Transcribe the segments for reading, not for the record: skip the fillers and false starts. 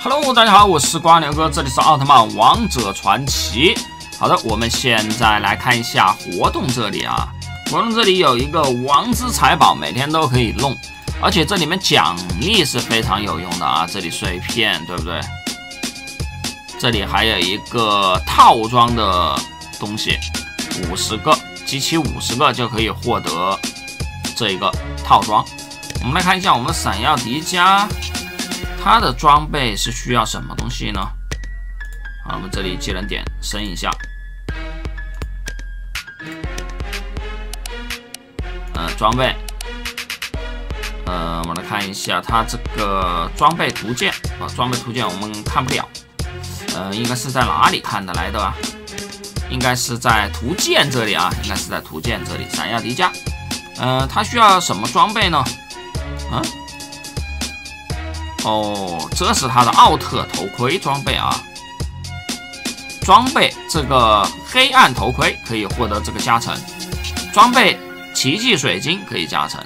Hello， 大家好，我是瓜牛哥，这里是奥特曼王者传奇。好的，我们现在来看一下活动这里啊，活动这里有一个王之财宝，每天都可以弄，而且这里面奖励是非常有用的啊，这里碎片对不对？这里还有一个套装的东西，50个，集齐50个就可以获得这一个套装。我们来看一下我们的闪耀迪迦。它的装备是需要什么东西呢？好，我们这里技能点升一下。装备，我们来看一下它这个装备图鉴啊，装备图鉴我们看不了，应该是在哪里看的来的啊？应该是在图鉴这里啊，应该是在图鉴这里。闪耀迪迦，它需要什么装备呢？哦，这是它的奥特头盔装备啊！装备这个黑暗头盔可以获得这个加成，装备奇迹水晶可以加成。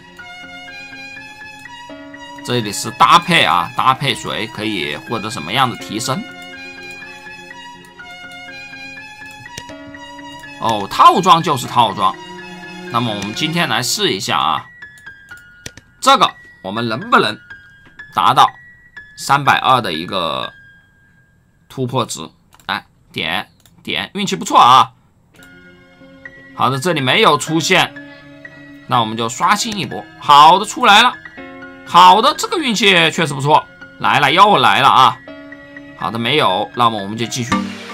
这里是搭配啊，搭配水可以获得什么样的提升？哦，套装就是套装。那么我们今天来试一下啊，这个我们能不能达到320的一个突破值？来点，运气不错啊。好的，这里没有出现，那我们就刷新一波。好的，出来了。好的，这个运气确实不错，来了又来了啊。好的，没有，那么我们就继续。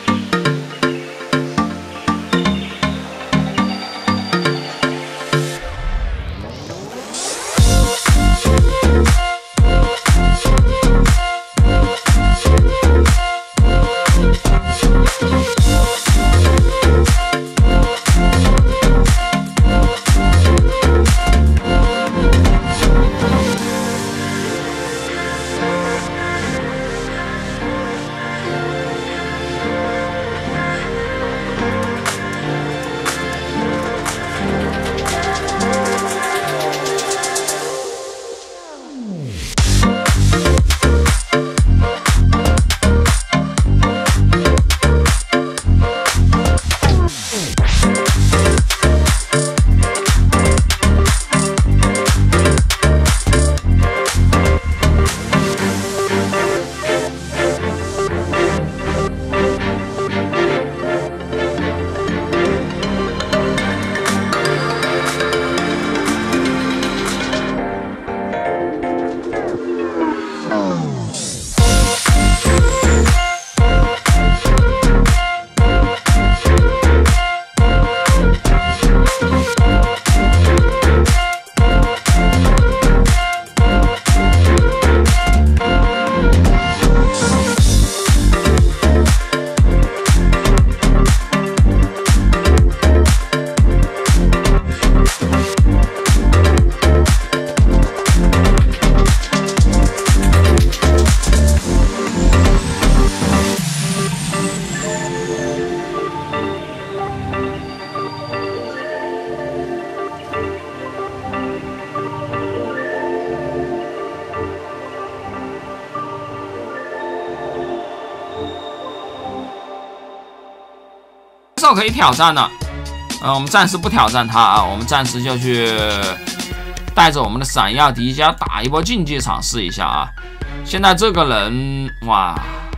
可以挑战了，我们暂时不挑战它啊，我们暂时就去带着我们的闪耀迪迦打一波竞技场试一下啊。现在这个人哇，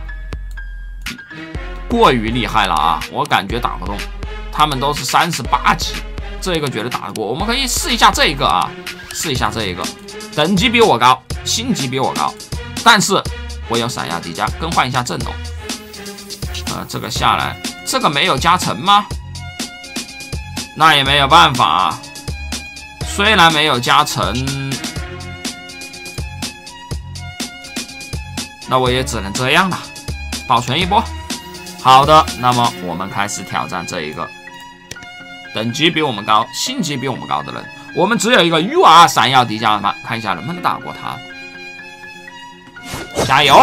过于厉害了啊，我感觉打不动，他们都是38级，这个绝对打得过。我们可以试一下这个啊，试一下这个，等级比我高，星级比我高，但是我有闪耀迪迦，更换一下阵容，这个下来。这个没有加成吗？那也没有办法啊。虽然没有加成，那我也只能这样了，保存一波。好的，那么我们开始挑战这一个等级比我们高、星级比我们高的人。我们只有一个 UR 闪耀迪迦嘛，看一下能不能打过他。加油！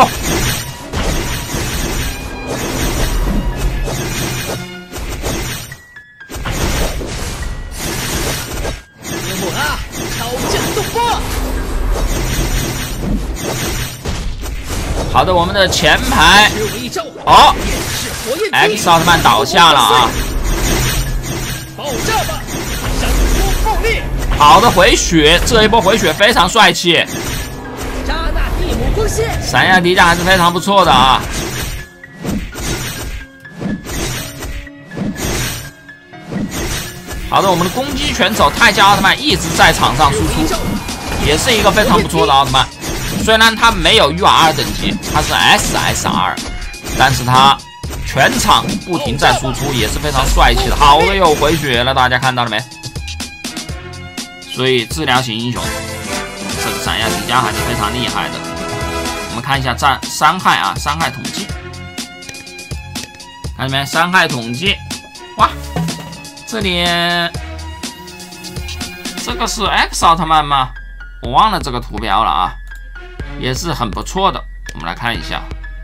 好的，我们的前排哦 ，X 奥特曼倒下了啊！ 爆炸吧，闪光爆裂！ 好的回血，这一波回血非常帅气。 扎纳蒂姆光线， 闪耀迪迦还是非常不错的啊。好的，我们的攻击选手泰迦奥特曼一直在场上输出，也是一个非常不错的奥特曼。虽然他没有 UR 等级，他是 SSR， 但是他全场不停在输出，也是非常帅气的。好的，又回血了，大家看到了没？所以治疗型英雄，这个闪耀迪迦还是非常厉害的。我们看一下伤害啊，伤害统计，看见没？伤害统计，哇，这里这个是 X 奥特曼吗？我忘了这个图标了啊。也是很不错的，我们来看一下。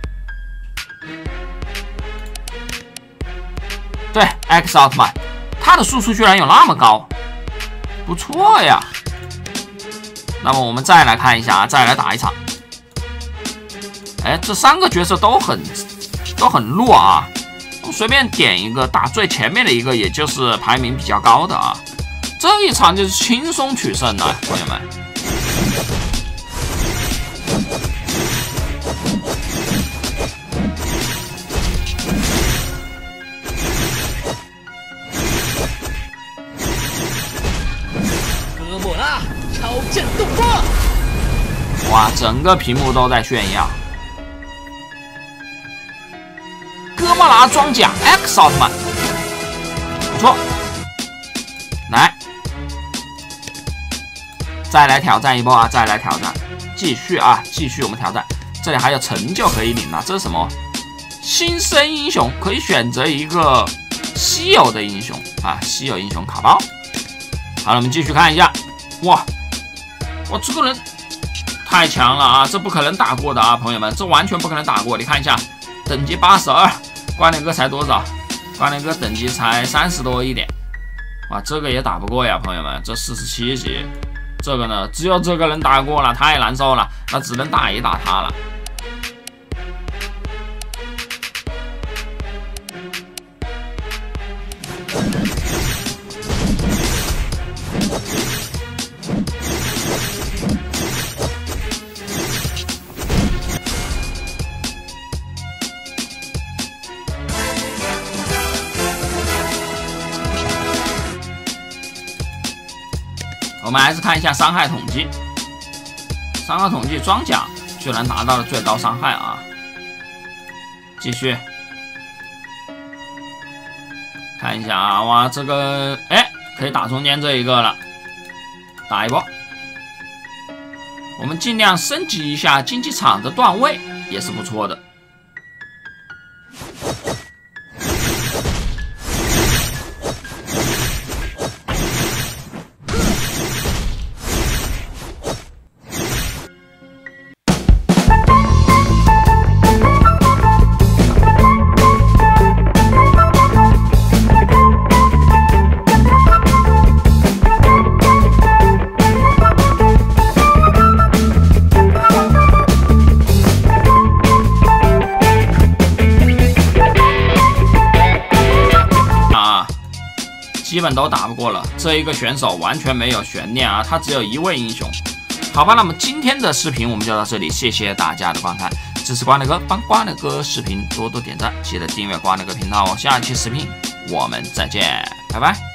对 ，X 奥特曼，他的输出居然有那么高，不错呀。那么我们再来看一下啊，再来打一场。哎，这3个角色都很弱啊，我随便点一个打最前面的一个，也就是排名比较高的啊。这一场就是轻松取胜了，朋友们。 哥莫拉超震动波！ 哇，整个屏幕都在炫耀。哥莫拉装甲 X 奥特曼，不错。来，再来挑战一波啊！再来挑战，继续啊！继续我们挑战。这里还有成就可以领啊！这是什么？新生英雄可以选择一个稀有的英雄啊！稀有英雄卡包。好了，我们继续看一下。哇，这个人太强了啊！这不可能打过的啊，朋友们，这完全不可能打过。你看一下，等级82，关联哥才多少？关联哥等级才30多一点。哇，这个也打不过呀，朋友们，这47级。这个呢，只有这个人打过了，太难受了，那只能打一打他了。我们还是看一下伤害统计，伤害统计装甲居然拿到了最高伤害啊！继续看一下啊，哇，这个可以打中间这一个了，打一波。我们尽量升级一下竞技场的段位，也是不错的。基本都打不过了，这一个选手完全没有悬念啊，他只有一位英雄。好吧，那么今天的视频我们就到这里，谢谢大家的观看，支持瓜牛哥，帮瓜牛哥视频多多点赞，记得订阅瓜牛哥频道哦。下期视频我们再见，拜拜。